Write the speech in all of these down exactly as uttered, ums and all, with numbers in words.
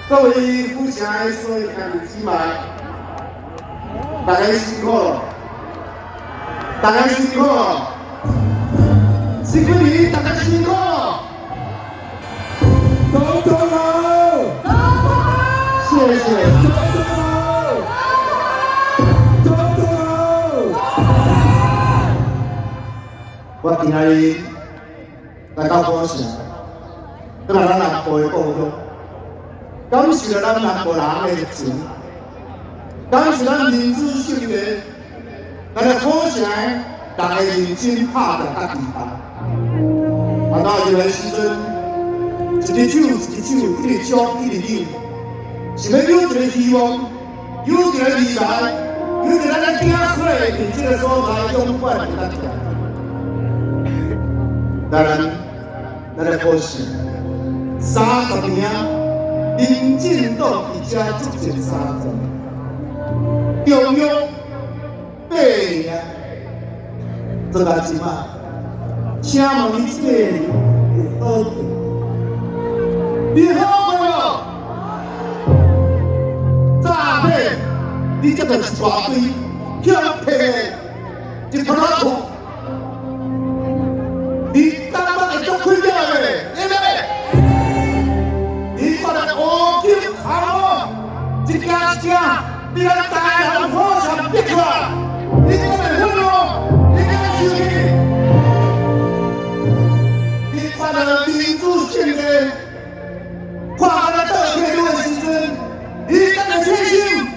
各位府城的所有兄弟姊妹，大家辛苦了，大家辛苦了，辛苦你，大家辛苦了。总统好，总统好，谢谢。总统好，总统好。我今日来到府城，跟咱南部的故乡。 感谢咱南部人的热情，感谢咱民主胜利，咱的府城大家认真拍拼甲期待。啊，到入来时阵，一只手一只手，一直捉一直扭，是要有一个希望，有一个未来，有一个咱的囝仔伫这个所在永远会当行。当然，咱的府城三十年。 民进党伫遮执政三十年，中央八年，做代志嘛，请问你这个有好过？你好过无？诈骗，你这个是大堆欠骗的，一拖拉裤，你感觉会足亏了的，对不对？ 一家一家，你来大人府城逼出来，你敢会愤怒？你敢会生气？你看到民主胜利，看到咱倒退路的时阵，你敢会伤心？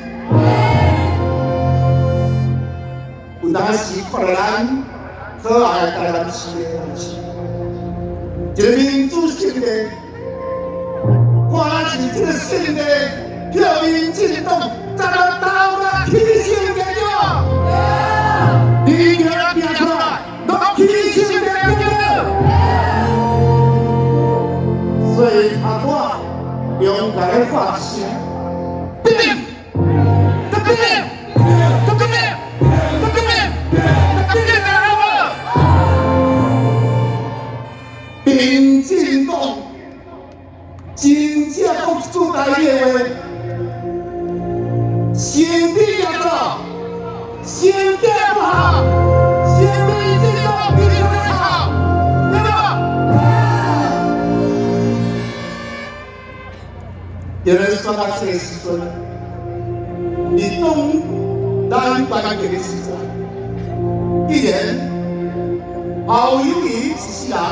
有当时看到咱可爱的台湾市的风气，一个民主胜利，看咱是这个胜利。 叫民进党在咱岛内起胜的了，你今仔拼出来，拢起胜的了。所以阿我勇敢的发声，变，再变，再变，再变，再变来好无？民进党真正讲一句台语的话。 身体要好，身体不好，身体健康比你们好，对吧？有人说到这个时阵，你懂咱关键的时阵，既然后友谊是世人，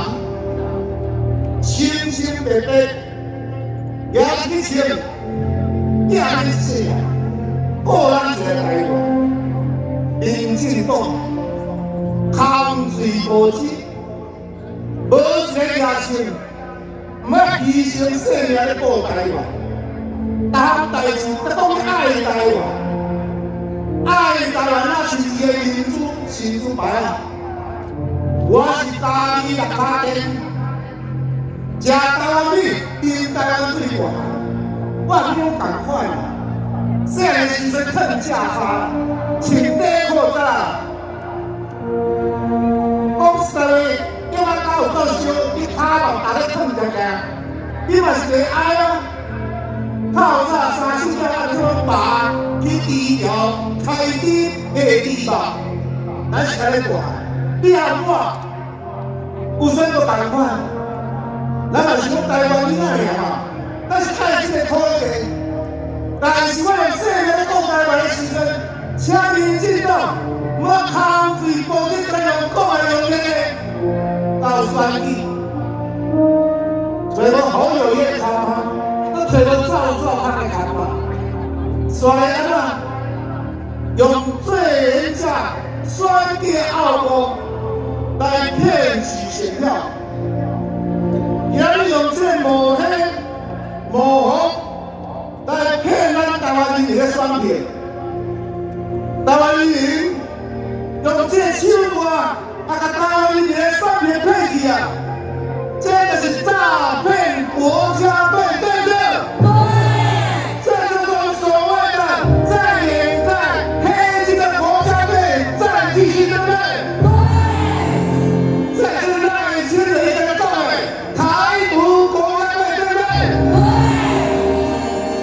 清清白白，也去清，也去清。 过咱一个台湾，民进党空嘴无舌，无一个野心，唔要牺牲性命来保台湾。当代志要讲爱台湾，爱台湾那是伊的民主新主牌啊！我是大米六卡丁，食台湾米，饮台湾水管，我比你同款啦。 细个时阵趁假差，穿底裤仔。讲实话，叫我家有够少，你骹毛打咧蹭着个，你嘛是个爱啊！透早三四点啊，做爸去治疗，开机下治吧，咱是安尼过来。你和我有啥个同款？咱嘛是讲台湾囡仔尔嘛，咱是爱这个土地。 但是我用细个讲台湾的时阵，请民进党莫空嘴无舌，再用讲的用力的到选举，找个好友业看嘛，搁找个造造看的看嘛，选的安怎？用最廉价选举后果来骗取选票，今日用这抹黑抹红。 来骗咱台湾人民的选票，台湾人民用这手段啊，把台湾人民的选票骗去啊，这就是诈骗国家队，对不对？对。这就是所谓的在掩盖黑金的国家队在继续，对不对？对。这是赖清德的一个作为，台独国家队，对不对？对。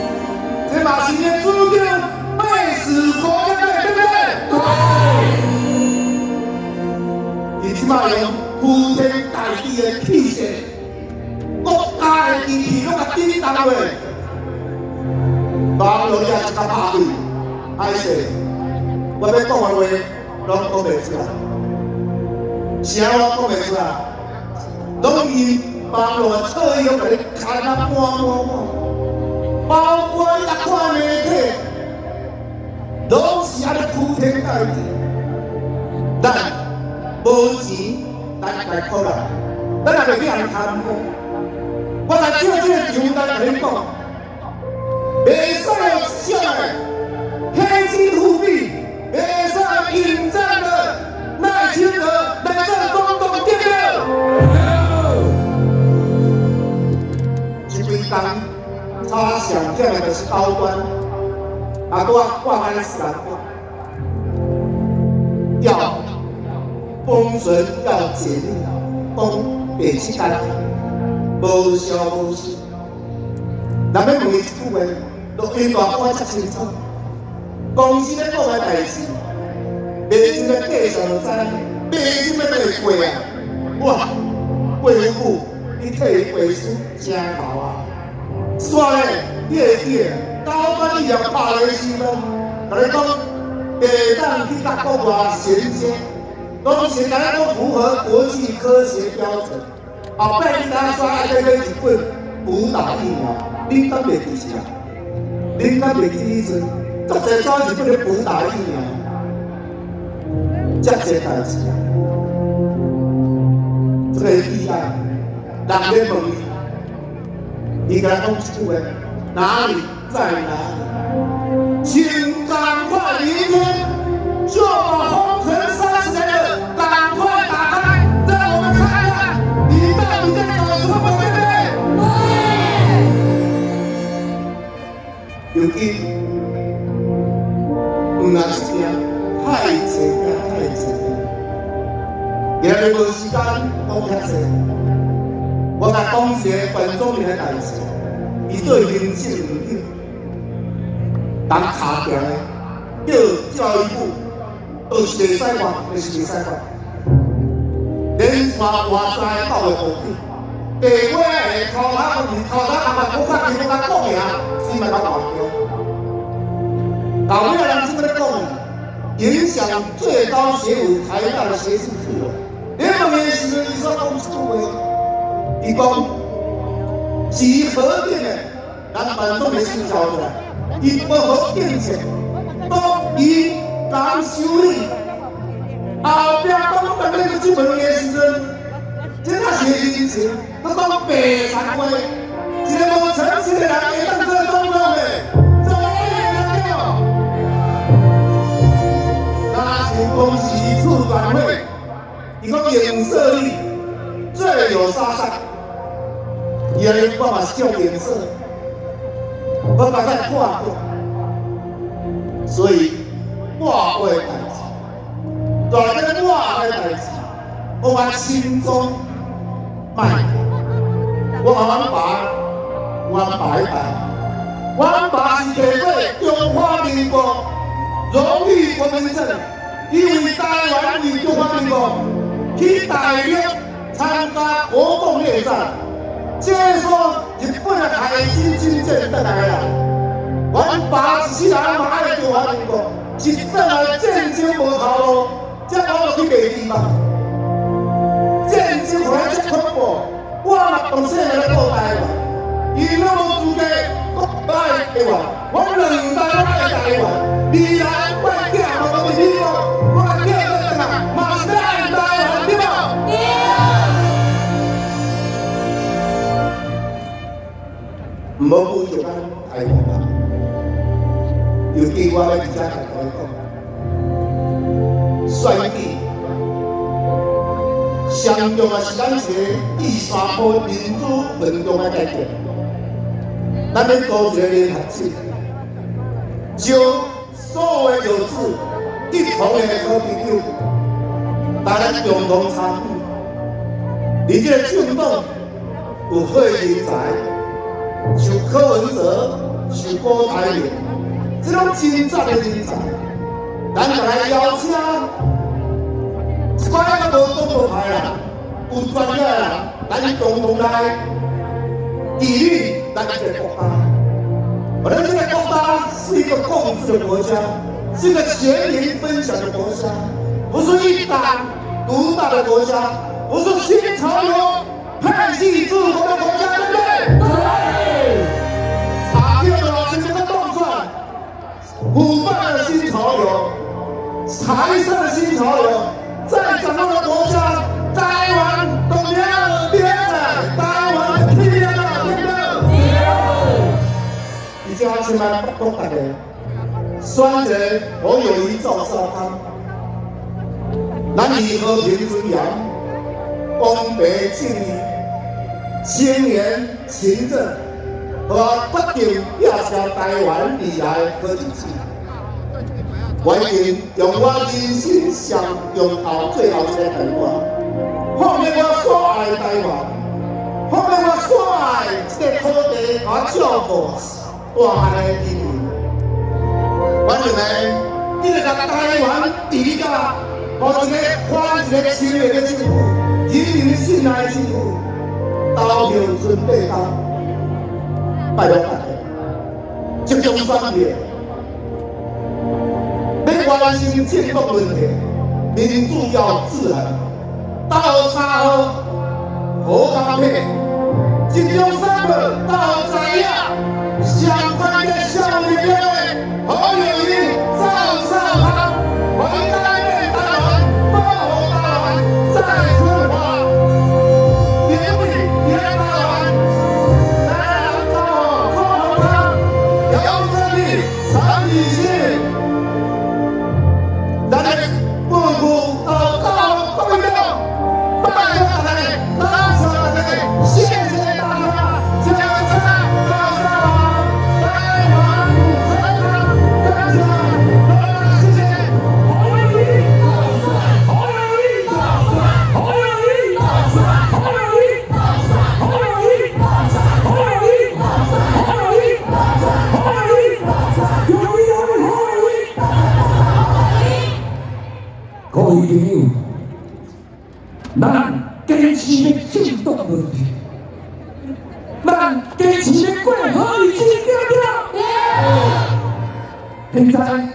落去一甲巴对，歹势，我要讲的话拢讲袂出来，啥我讲袂出来，拢以网络测验甲你看啊满满满，包括你看媒体，拢是安尼铺天盖地，咱无钱，咱来靠人，咱也袂去人贪污。我来照这个场来甲你讲，袂使有这样的黑金舞弊，袂使引战的赖清德来做总统对不对？一规工差上这样的是高端，啊，我我安尼是人讲，要封存要解密，讲北七干。无消无息，人要问一句话，录音大讲遮清楚，公司咧讲的代志，袂真个计算就知，袂真个就过啊！哇，贵妇你替贵书真好啊！煞咧，你会记得，高端医疗拍落时阵，甲你讲，袂当去甲国外衔接，拢是咱讲符合国际科学标准。后摆你当煞爱买日本补打疫苗，恁敢袂支持啊？恁敢袂支持？足侪走日本咧补打疫苗，遮侪代志啊！这个意外，人咧问伊，伊甲讲一句话：哪里在哪里？请赶快明天就把封存三十年的赶快打开，让我们看看。你到底在搞什么，对不对？对。尤其，唔难是惊，太济惊，太济惊。今日无时间讲遐济，我来讲一个本中面的代志，伊对民生唔紧，人卡定的，叫教育部，就是袂使管，就是袂使管。连刷外在到的部长，地尾的头头问题，头头阿嘛好看，伊冇甲讲名，先来甲换掉。后尾人怎么讲？影响最高学府台大的学术自由。你问的时阵，伊说讲一句话，伊讲是核定的，咱反正没事交出来，伊不核定者，都以人修理。后壁讲咱那个去问的时阵，真正是真情，他讲白谈话，一个无诚实的人会当做总统的，怎么会这样？那是公司处转会，伊讲颜色力最有杀伤，伊安尼我嘛是叫颜色，我把它看过，所以话会代志。在这我的代志，我心中卖，我阮爸，阮爸一代，阮爸是摕过中华民国荣誉国民证，伊为台湾为中华民国去大陆参加国共内战，接受日本的海军军舰回来啦。阮爸是人嘛爱中华民国，是真来战争无头路。这我落去卖地嘛，战争互咱遮恐怖，我嘛当时来报台湾，伊拢无资格讲爱台湾，我两代拢爱台湾，未来我囝嘛都是美国，我囝在哪嘛是爱台湾，对无？对。唔好侮辱咱台湾啦，尤其我咧伫遮甲各位讲。选举上重要是咱一个第三波民主运动的改变，咱要组一个联合体，就所有有志一同的好朋友，大家共同参与。你这个运动有好人才，像柯文哲、像郭台铭，这种真正的人才。咱就来邀请一摆啊无党无派啦，有专业的人，咱共同来治理咱这个国家。我们这个国家是一个共治的国家，是一个全民分享的国家，不是一党独大的国家，不是新潮流派系治国的国家，对不对？对。打掉了这个动算，腐败的新潮流，财色的新潮流，在掌握的国家，台湾都要变了，台湾的天要变了。以前我先来讲大家，选择我有一造沙汤，咱以和平尊严，公平正义，清廉勤政，和决定拼成台湾未来好日子。我已经用我人生上重要最后一个台湾，奉献我所爱的台湾，奉献我所爱这个土地，和照顾大汉的人民。我认为，这个甲台湾治理甲，和一个反一个亲民的政府，人民信赖的政府，投票准备当，拜托大家，集中选票。要关心建国问题，民主要自然，到差好，好搭配，集中选票到知影，上快的少年的好友谊，赵少康，回台北台湾，保护台湾，再出发，别为别台湾，台湾高好康，姚振立，陈以信。咱们不顾到到高票，拜托大家，感谢大家，谢谢大家，加油！高少华，台湾很好，感谢，谢谢。好友谊，好友谊，好友谊，好友谊，好友谊，好友谊，好友谊，好友谊，有谊有谊，好友谊。各位朋友，咱坚持要建国问题，咱坚持要过好日子，对不对？现在。